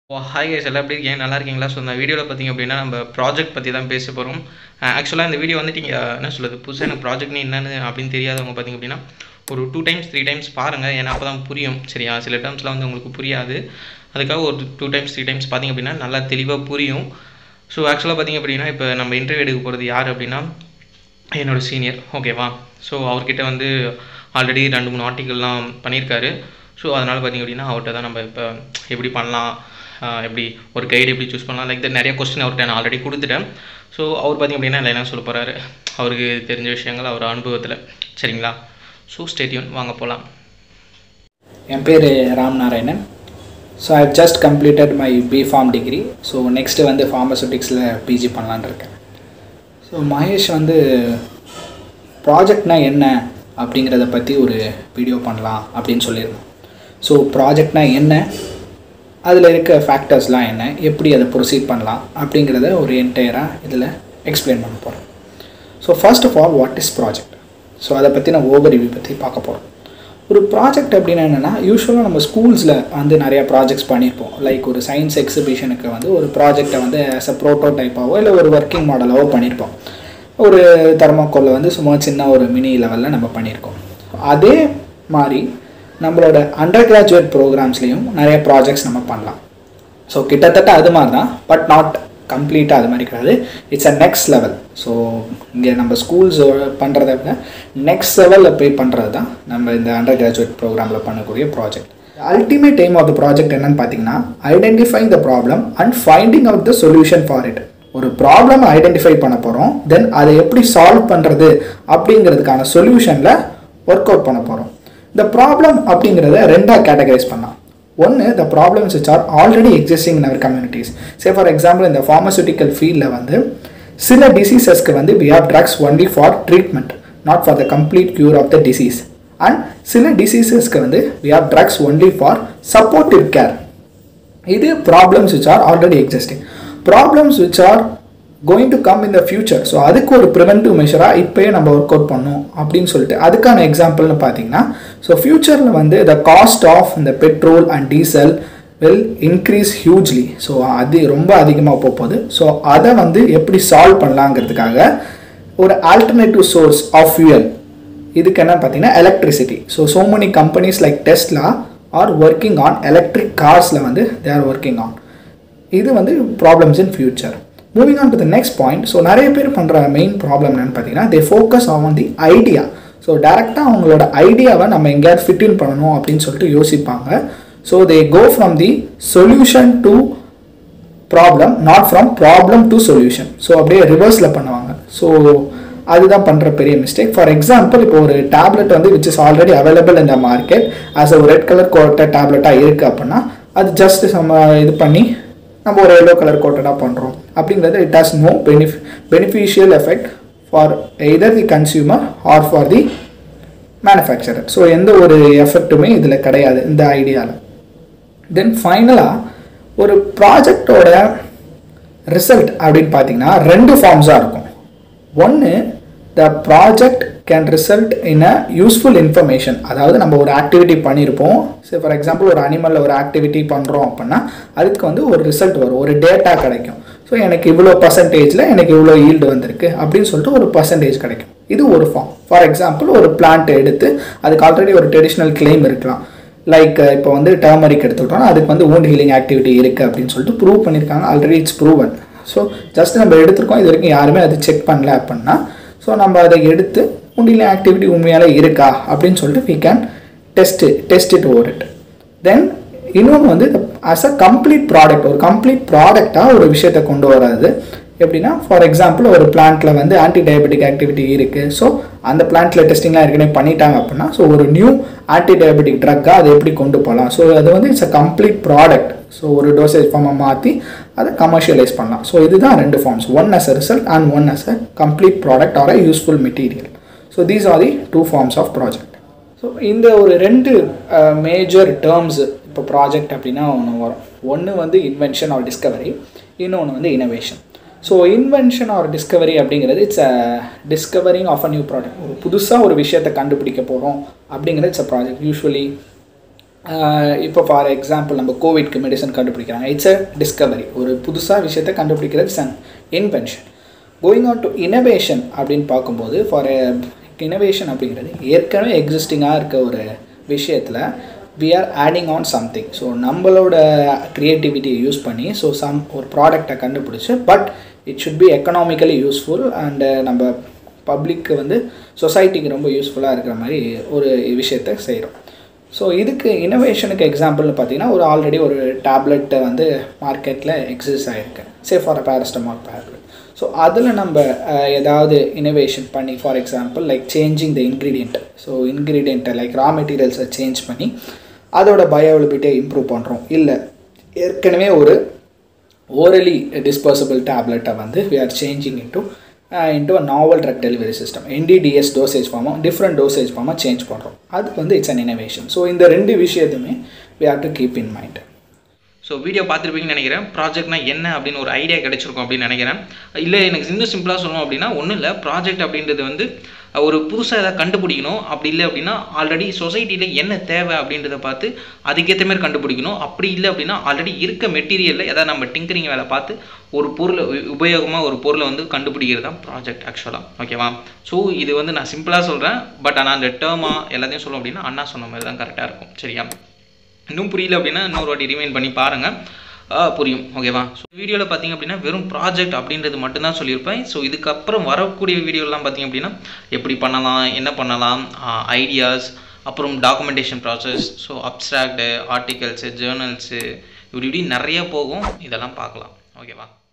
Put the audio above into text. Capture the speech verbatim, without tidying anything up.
ஓ hi guys எல்லாம் எப்படி இருக்கீங்க நல்லா இருக்கீங்களா? ஸோ இந்த வீடியோவில் பார்த்தீங்க அப்படின்னா நம்ம ப்ராஜெக்ட் பற்றி தான் பேச போகிறோம். ஆக்சுவலாக இந்த வீடியோ வந்துட்டு இங்கே என்ன சொல்லுது புதுசாக எனக்கு ப்ராஜெக்ட்னு என்னென்னு அப்படின்னு தெரியாதவங்க பார்த்தீங்க அப்படின்னா ஒரு டூ டைம்ஸ் த்ரீ டைம்ஸ் பாருங்கள். ஏன்னா அப்போ தான் புரியும். சரியா? சில டேர்ம்ஸ்லாம் வந்து உங்களுக்கு புரியாது. அதுக்காக ஒரு டூ டைம்ஸ் த்ரீ டைம்ஸ் பார்த்தீங்க அப்படின்னா நல்லா தெளிவாக புரியும். ஸோ ஆக்சுவலாக பார்த்தீங்க அப்படின்னா இப்போ நம்ம இன்டர்வியூ எடுக்க போகிறது யார் அப்படின்னா என்னோடய சீனியர். ஓகேவா? ஸோ அவர்கிட்ட வந்து ஆல்ரெடி ரெண்டு மூணு ஆர்டிக்கல்லாம் பண்ணியிருக்காரு. ஸோ அதனால் பார்த்திங்க அப்படின்னா அவர்கிட்ட தான் நம்ம இப்போ எப்படி பண்ணலாம், எப்படி ஒரு கைடு எப்படி சூஸ் பண்ணலாம், லைக் நிறைய கொஸ்டின் அவர்கிட்ட நான் ஆல்ரெடி கொடுத்துட்டேன். ஸோ அவர் பார்த்திங்க அப்படின்னா இல்லை என்ன சொல்ல போகிறாரு, அவருக்கு தெரிஞ்ச விஷயங்கள் அவர் அனுபவத்தில். சரிங்களா? ஸோ ஸ்டேடியூன் வாங்க போகலாம். என் பேர் Ram Narayanan. So I just completed my B Pharm degree. So next வந்து ஃபார்மசூட்டிக்ஸில் பிஜி பண்ணலான்னு இருக்கேன். ஸோ மகேஷ் வந்து ப்ராஜெக்ட்னால் என்ன அப்படிங்கிறத பற்றி ஒரு வீடியோ பண்ணலாம் அப்படின்னு சொல்லியிருந்தோம். ஸோ ப்ராஜெக்ட்னால் என்ன, அதில் இருக்க ஃபேக்டர்ஸ்லாம் என்ன, எப்படி அதை ப்ரொசீட் பண்ணலாம் அப்படிங்கிறத ஒரு என்டையராக இதில் எக்ஸ்பிளைன் பண்ண போகிறோம். So first of all what is project? So அதை பற்றி நான் ஓவர் ரிவ்யூ பற்றி பார்க்க போகிறோம். ஒரு ப்ராஜெக்ட் அப்படின்னா என்னென்னா, யூஸ்வலாக நம்ம ஸ்கூல்ஸில் வந்து நிறையா ப்ராஜெக்ட்ஸ் பண்ணியிருப்போம். லைக் ஒரு சயின்ஸ் எக்ஸிபிஷனுக்கு வந்து ஒரு ப்ராஜெக்டை வந்து ஆஸ் அ ப்ரோட்டோடைப்பாவோ இல்லை ஒரு ஒர்க்கிங் மாடலாவோ பண்ணியிருப்போம். ஒரு தெர்மாக்கோலில் வந்து சும்மா சின்ன ஒரு மினி லெவலில் நம்ம பண்ணியிருக்கோம். அதே மாதிரி நம்மளோட அண்டர் கிராஜுவேட் ப்ரோக்ராம்ஸ்லேயும் நிறைய ப்ராஜெக்ட்ஸ் நம்ம பண்ணலாம். ஸோ கிட்டத்தட்ட அது மாதிரி தான், பட் நாட் கம்ப்ளீட்டாக அது மாதிரி கிடையாது. It's a next level. So இங்கே நம்ம ஸ்கூல்ஸ் பண்ணுறத விட நெக்ஸ்ட் லெவலில் போய் பண்ணுறது தான் நம்ம இந்த அண்டர் கிராஜுவேட் ப்ரோக்ராமில் பண்ணக்கூடிய project. Ultimate aim of the project என்னன்னு பார்த்தீங்கன்னா, identifying the problem and finding out the solution for it. ஒரு ப்ராப்ளம் ஐடென்டிஃபை பண்ண போகிறோம், தென் அதை எப்படி சால்வ் பண்ணுறது அப்படிங்கிறதுக்கான சொல்யூஷனில் ஒர்க் அவுட் பண்ண போகிறோம். இந்த ப்ராப்ளம் அப்படிங்கிறத ரெண்டாக கேட்டகரைஸ் பண்ணலாம். ஒன்று, the problems which are already existing in our communities. Say for example, இந்த ஃபார்மசூட்டிக்கல் ஃபீல்டில் வந்து சில டிசீசஸ்க்கு வந்து we have drugs only for treatment, not for the complete cure of the disease. And சில டிசீசஸ்க்கு வந்து we have drugs only for supportive care. இது problems which are already existing. Problems which are going to come in the future. So அதுக்கு ஒரு preventive மெஷராக இப்போயே நம்ம work out பண்ணோம் அப்படின்னு சொல்லிட்டு அதுக்கான எக்ஸாம்பிள்னு பார்த்தீங்கன்னா, ஸோ ஃபியூச்சரில் வந்து த காஸ்ட் ஆஃப் இந்த petrol and diesel will increase hugely. So அது ரொம்ப அதிகமாக போகுது. ஸோ அதை வந்து எப்படி சால்வ் பண்ணலாங்கிறதுக்காக ஒரு ஆல்டர்னேட்டிவ் சோர்ஸ் ஆஃப் ஃபியூயல், இதுக்கு என்ன பார்த்தீங்கன்னா electricity. So so many companies like Tesla are working on electric கார்ஸில் வந்து தே ஆர் ஒர்க்கிங் ஆன். இது வந்து problems in future. Moving on to the next point. So நிறைய பேர் பண்ணுற மெயின் ப்ராப்ளம் என்னன்னு பார்த்தீங்கன்னா, they focus on the idea. So டேரெக்டாக அவங்களோட ஐடியாவை நம்ம எங்கேயாவது ஃபிட் இன் பண்ணணும் அப்படின்னு சொல்லிட்டு யோசிப்பாங்க. So they go from the solution to problem, not from problem to solution. So அப்படியே ரிவர்ஸில் பண்ணுவாங்க. ஸோ அதுதான் பண்ணுற பெரிய மிஸ்டேக். ஃபார் எக்ஸாம்பிள், இப்போ ஒரு டேப்லெட் வந்து which is already available in the market as a red colour coated டேப்லெட்டாக இருக்குது அப்படின்னா, அது ஜஸ்ட் நம்ம இது பண்ணி நம்ம ஒரு எல்லோ கலர் கோட்டடாக பண்ணுறோம் அப்படிங்கிறது it has no benef beneficial effect for either the consumer or for the manufacturer. So எந்த ஒரு எஃபெக்ட்டுமே இதில் கிடையாது இந்த ஐடியாவில். தென் ஃபைனலாக ஒரு ப்ராஜெக்டோட ரிசல்ட் அப்படின்னு பார்த்தீங்கன்னா ரெண்டு ஃபார்ம்ஸாக இருக்கும். ஒன்று, the project can result in a useful information. அதாவது நம்ம ஒரு ஆக்டிவிட்டி பண்ணியிருப்போம். சரி, ஃபார் எக்ஸாம்பிள் ஒரு அனிமலில் ஒரு ஆக்டிவிட்டி பண்ணுறோம் அப்படின்னா அதுக்கு வந்து ஒரு ரிசல்ட் வரும், ஒரு டேட்டா கிடைக்கும். ஸோ எனக்கு இவ்வளோ பர்சன்டேஜில் எனக்கு இவ்வளோ ஈல்டு வந்திருக்கு அப்படின்னு சொல்லிட்டு ஒரு பர்சன்டேஜ் கிடைக்கும். இது ஒரு ஃபார்ம். ஃபார் எக்ஸாம்பிள், ஒரு பிளான்ட் எடுத்து அதுக்கு ஆல்ரெடி ஒரு ட்ரெடிஷ்னல் கிளைம் இருக்கலாம். லைக் இப்போ வந்து டர்மரிக் எடுத்துக்கிட்டோம்னா அதுக்கு வந்து wound ஹீலிங் ஆக்டிவிட்டி இருக்குது அப்படின்னு சொல்லிட்டு ப்ரூவ் பண்ணியிருக்காங்க. Already it's proven. So just நம்ம எடுத்துருக்கோம், இது வரைக்கும் யாருமே அது செக் பண்ணல அப்படின்னா, ஸோ நம்ம அதை எடுத்து wound healing ஆக்டிவிட்டி உண்மையாலே இருக்கா அப்படின்னு சொல்லிட்டு we can test it, test it over it. Then இன்னொன்று வந்து ஆஸ் அ கம்ப்ளீட் ப்ராடக்ட், ஒரு கம்ப்ளீட் ப்ராடக்டாக ஒரு விஷயத்தை கொண்டு வராது. எப்படின்னா, ஃபார் எக்ஸாம்பிள் ஒரு பிளான்ட்டில் வந்து ஆன்டி டயபெட்டிக் ஆக்டிவிட்டி இருக்குது. ஸோ அந்த பிளான்ட்டில் டெஸ்டிங்லாம் ஏற்கனவே பண்ணிட்டாங்க அப்படின்னா, ஸோ ஒரு நியூ ஆன்டி டயபெட்டிக் ட்ரக்காக அதை எப்படி கொண்டு போகலாம். ஸோ அது வந்து it's a complete product. So ஒரு டோசேஜ் ஃபார்மை மாற்றி அதை கமர்ஷியலைஸ் பண்ணலாம். ஸோ இதுதான் ரெண்டு forms, one as a result and one as a complete product or a useful material. So these are the two forms of project. So இந்த ஒரு ரெண்டு மேஜர் டேர்ம்ஸ் இப்போ ப்ராஜெக்ட் அப்படின்னா ஒன்று வரும். ஒன்று வந்து இன்வென்ஷன் ஆர் டிஸ்கவரி, இன்னொன்று வந்து innovation. So invention or discovery அப்படிங்கிறது it's a discovering of a new product. ஒரு புதுசாக ஒரு விஷயத்தை கண்டுபிடிக்க போகிறோம் அப்படிங்கிறது இட்ஸ் அ ப்ராஜெக்ட். யூஸ்வலி இப்போ ஃபார் எக்ஸாம்பிள் நம்ம கோவிட்க்கு மெடிசன் கண்டுபிடிக்கிறாங்க. It's a discovery. ஒரு புதுசாக விஷயத்தை கண்டுபிடிக்கிறது it's an invention. Going on to innovation அப்படின்னு பார்க்கும்போது ஃபார் இனோவேஷன் அப்படிங்கிறது ஏற்கனவே எக்ஸிஸ்டிங்காக இருக்க ஒரு விஷயத்தில் we are adding on something. So நம்மளோட க்ரியேட்டிவிட்டியை யூஸ் பண்ணி ஸோ சம் ஒரு ப்ராடக்டை கண்டுபிடிச்சி but it should be economically useful and நம்ம பப்ளிக்கு வந்து சொசைட்டிக்கு ரொம்ப யூஸ்ஃபுல்லாக இருக்கிற மாதிரி ஒரு விஷயத்தை செய்கிறோம். ஸோ இதுக்கு இனோவேஷனுக்கு எக்ஸாம்பிள்னு பார்த்தீங்கன்னா ஒரு ஆல்ரெடி ஒரு டேப்லெட்டை வந்து மார்க்கெட்டில் எக்ஸிஸ்ட் ஆகிருக்கு, say for a paracetamol tablet. So அதில் நம்ம ஏதாவது இனோவேஷன் பண்ணி for example like changing the ingredient, so இன்க்ரீடியண்ட்டை லைக் ரா மெட்டீரியல்ஸை சேஞ்ச் பண்ணி அதோட பயோஅவைலபிலிட்டியை இம்ப்ரூவ் பண்ணுறோம். இல்லை ஏற்கனவே ஒரு ஓரலி டிஸ்போசபிள் டேப்லெட்டை வந்து we are changing into into a novel drug delivery system, NDDS dosage ஃபார்மாக டிஃப்ரெண்ட் டோசேஜ் ஃபார்மாக சேஞ்ச் பண்ணுறோம். அது வந்து இட்ஸ் அன் இனோவேஷன். ஸோ இந்த ரெண்டு விஷயத்துமே we have to keep in mind. So video பார்த்துருப்பீங்கன்னு நினைக்கிறேன். ப்ராஜெக்ட்னா என்ன அப்படின்னு ஒரு ஐடியா கிடைச்சிருக்கும் அப்படின்னு நினைக்கிறேன். இல்லை எனக்கு இன்னும் சிம்பிளாக சொல்லணும் அப்படின்னா ஒன்றும் இல்லை, ப்ராஜெக்ட் அப்படின்றது வந்து ஒரு புதுசாக எதாவது கண்டுபிடிக்கணும். அப்படி இல்லை அப்படின்னா ஆல்ரெடி சொசைட்டியில் என்ன தேவை அப்படின்றத பார்த்து அதுக்கேற்ற மாதிரி கண்டுபிடிக்கணும். அப்படி இல்லை அப்படின்னா ஆல்ரெடி இருக்க மெட்டீரியலில் எதாவது நம்ம டிங்கரிங் வேலை பார்த்து ஒரு பொருளை உபயோகமாக ஒரு பொருளை வந்து கண்டுபிடிக்கிறது தான் ப்ராஜெக்ட் ஆக்சுவலாக. ஓகேவா? ஸோ இது வந்து நான் சிம்பிளாக சொல்கிறேன், பட் ஆனால் அந்த டேர்மாக எல்லாத்தையும் சொல்லணும் அப்படின்னா அண்ணா சொன்ன மாதிரி தான் கரெக்டாக இருக்கும். சரியா? இன்னும் புரியல அப்படின்னா இன்னொரு வாட்டி ரிமைண்ட் பண்ணி பாருங்கள், புரியும். ஓகேவா? ஸோ வீடியோவில் பார்த்திங்க அப்படின்னா வெறும் ப்ராஜெக்ட் அப்படின்றது மட்டும்தான் சொல்லியிருப்பேன். ஸோ இதுக்கப்புறம் வரக்கூடிய வீடியோலாம் பார்த்திங்க அப்படின்னா எப்படி பண்ணலாம், என்ன பண்ணலாம், ஐடியாஸ், அப்புறம் documentation process, so abstract, articles, journals, இப்படி இப்படி நிறைய போகும். இதெல்லாம் பார்க்கலாம். ஓகேவா?